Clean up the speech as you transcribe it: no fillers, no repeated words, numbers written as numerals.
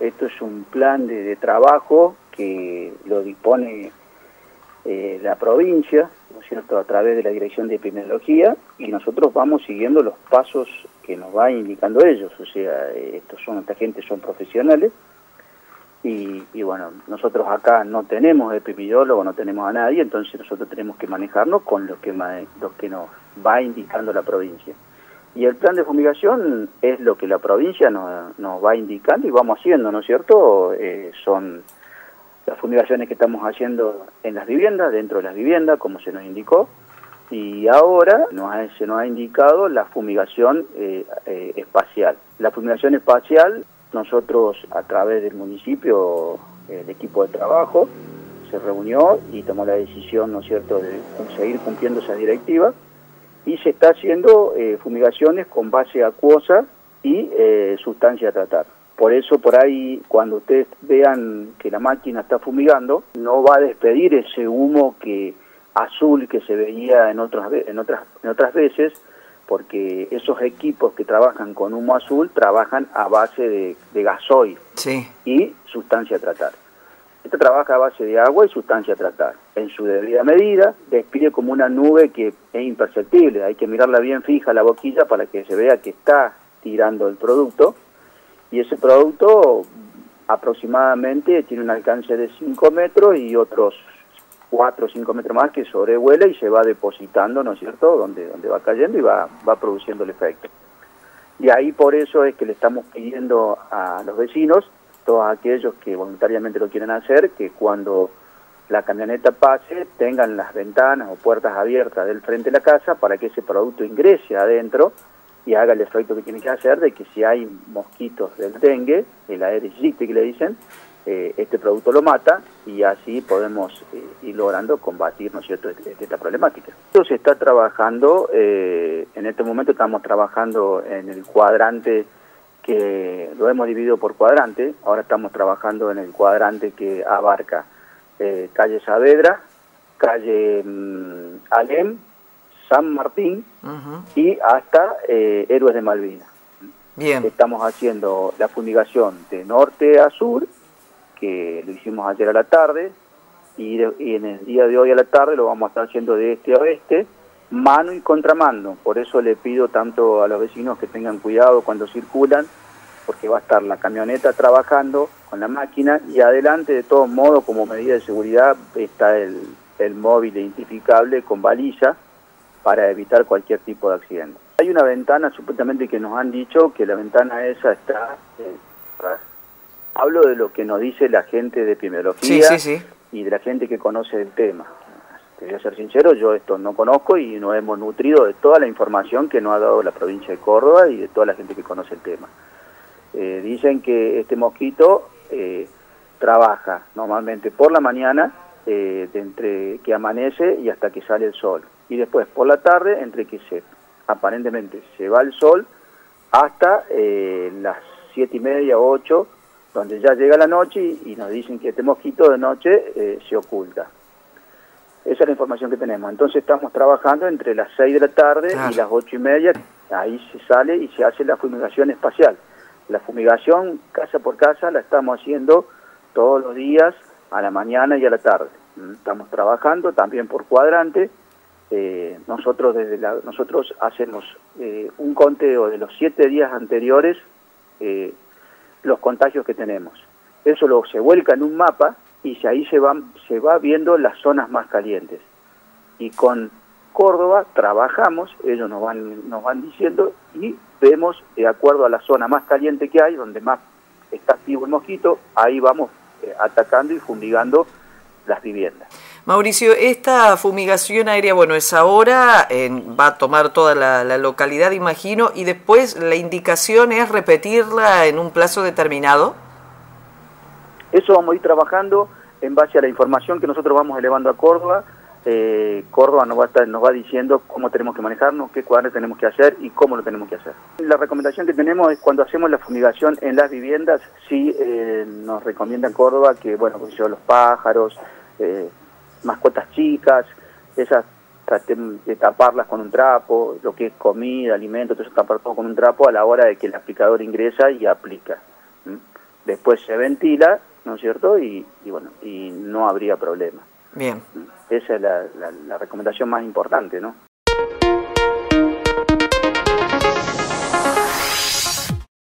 Esto es un plan de trabajo que lo dispone la provincia, ¿no es cierto?, a través de la Dirección de Epidemiología, y nosotros vamos siguiendo los pasos que nos va indicando ellos. O sea, esta gente son profesionales, y bueno, nosotros acá no tenemos epidemiólogo, no tenemos a nadie, entonces nosotros tenemos que manejarnos con lo que nos va indicando la provincia. Y el plan de fumigación es lo que la provincia nos va indicando y vamos haciendo, ¿no es cierto? Son las fumigaciones que estamos haciendo en las viviendas, dentro de las viviendas, como se nos indicó, y ahora se nos ha indicado la fumigación espacial. La fumigación espacial, nosotros a través del municipio, el equipo de trabajo, se reunió y tomó la decisión, ¿no es cierto?, de seguir cumpliendo esa directiva, y se está haciendo fumigaciones con base acuosa y sustancia a tratar. Por eso, por ahí, cuando ustedes vean que la máquina está fumigando, no va a despedir ese humo azul que se veía en otras veces, porque esos equipos que trabajan con humo azul trabajan a base de gasoil, sí, y sustancia a tratar. Esta trabaja a base de agua y sustancia a tratar. En su debida medida, despide como una nube que es imperceptible. Hay que mirarla bien fija la boquilla para que se vea que está tirando el producto. Y ese producto aproximadamente tiene un alcance de 5 metros y otros 4 o 5 metros más que sobrevuela y se va depositando, ¿no es cierto?, donde va cayendo y va produciendo el efecto. Y ahí por eso es que le estamos pidiendo a los vecinos, todos aquellos que voluntariamente lo quieren hacer, que cuando la camioneta pase tengan las ventanas o puertas abiertas del frente de la casa para que ese producto ingrese adentro y haga el efecto que tiene que hacer, de que si hay mosquitos del dengue, el Aedes aegypti que le dicen, este producto lo mata, y así podemos ir logrando combatir, ¿no es cierto?, esta problemática. Esto se está trabajando, en este momento estamos trabajando en el cuadrante que lo hemos dividido por cuadrante. Ahora estamos trabajando en el cuadrante que abarca calle Saavedra, calle Alem, San Martín, y hasta Héroes de Malvinas. Bien. Estamos haciendo la fumigación de norte a sur, que lo hicimos ayer a la tarde, y en el día de hoy a la tarde lo vamos a estar haciendo de este a oeste, mano y contramano. Por eso le pido tanto a los vecinos que tengan cuidado cuando circulan, porque va a estar la camioneta trabajando con la máquina, y adelante, de todos modos, como medida de seguridad, está el móvil identificable con baliza para evitar cualquier tipo de accidente. Hay una ventana, supuestamente, que nos han dicho que la ventana esa está... hablo de lo que nos dice la gente de epidemiología, sí. Y de la gente que conoce el tema. Te voy a ser sincero, yo esto no conozco y nos hemos nutrido de toda la información que nos ha dado la provincia de Córdoba y de toda la gente que conoce el tema. Dicen que este mosquito trabaja normalmente por la mañana, entre que amanece y hasta que sale el sol. Y después por la tarde, entre que aparentemente se va el sol, hasta las 7:30, 8, donde ya llega la noche y nos dicen que este mosquito de noche se oculta. Esa es la información que tenemos. Entonces estamos trabajando entre las 6 de la tarde y las 8:30, ahí se sale y se hace la fumigación espacial. La fumigación casa por casa la estamos haciendo todos los días, a la mañana y a la tarde. Estamos trabajando también por cuadrante. Nosotros hacemos un conteo de los 7 días anteriores, los contagios que tenemos. Eso se vuelca en un mapa y ahí se va viendo las zonas más calientes. Y con Córdoba trabajamos, ellos nos van diciendo, y vemos, de acuerdo a la zona más caliente que hay, donde más está activo el mosquito, ahí vamos atacando y fumigando las viviendas. Mauricio, esta fumigación aérea, bueno, es ahora, va a tomar toda la localidad, imagino, y después la indicación es repetirla en un plazo determinado. Eso vamos a ir trabajando en base a la información que nosotros vamos elevando a Córdoba. Córdoba nos va diciendo cómo tenemos que manejarnos, qué cuadrantes tenemos que hacer y cómo lo tenemos que hacer. La recomendación que tenemos es, cuando hacemos la fumigación en las viviendas, sí nos recomienda Córdoba que, bueno, los pájaros, mascotas chicas, esas traten de taparlas con un trapo, lo que es comida, alimento, todo eso tapar todo con un trapo a la hora de que el aplicador ingresa y aplica. después se ventila, ¿no es cierto? Y bueno, y no habría problema. Bien. Esa es la recomendación más importante, ¿no?